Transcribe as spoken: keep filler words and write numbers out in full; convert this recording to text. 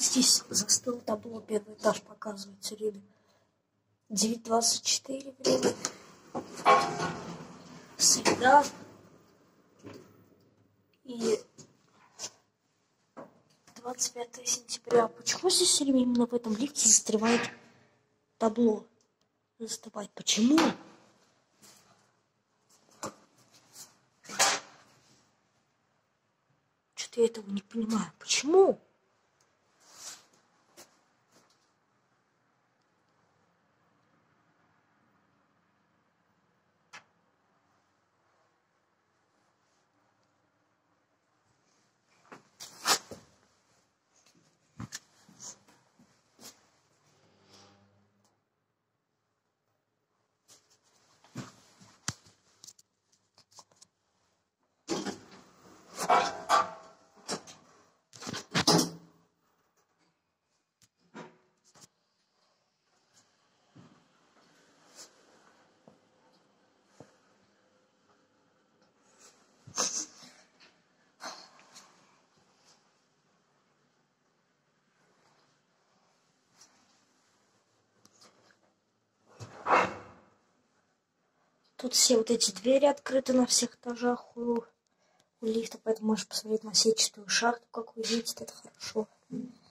Здесь застыл табло, первый этаж показывается, время девять двадцать четыре, время. Среда. И двадцать пятое сентября. Почему здесь все время именно в этом лифте застревает табло? Застывает. Почему? Что-то я этого не понимаю. Почему? Тут все вот эти двери открыты на всех этажах у, у лифта, поэтому можешь посмотреть на сетчатую шахту, как вы видите, это хорошо.